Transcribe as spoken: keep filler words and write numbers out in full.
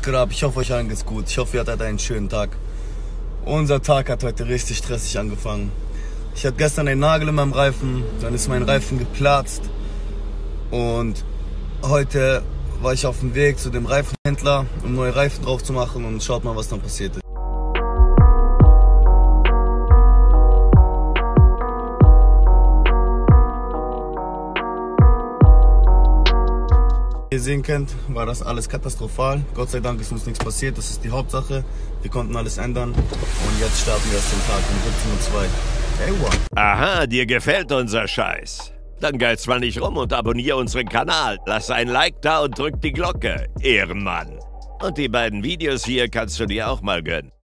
geht ab? Ich hoffe, euch allen geht's gut. Ich hoffe, ihr hattet einen schönen Tag. Unser Tag hat heute richtig stressig angefangen. Ich hatte gestern einen Nagel in meinem Reifen, dann ist mein Reifen geplatzt. Und heute war ich auf dem Weg zu dem Reifenhändler, um neue Reifen drauf zu machen, und schaut mal, was dann passiert ist. Wie ihr sehen könnt, war das alles katastrophal. Gott sei Dank ist uns nichts passiert, das ist die Hauptsache. Wir konnten alles ändern und jetzt starten wir erst den Tag um siebzehn Uhr zwei. Hey, wow. Aha, dir gefällt unser Scheiß. Dann geil's mal nicht rum und abonniere unseren Kanal. Lass ein Like da und drück die Glocke. Ehrenmann. Und die beiden Videos hier kannst du dir auch mal gönnen.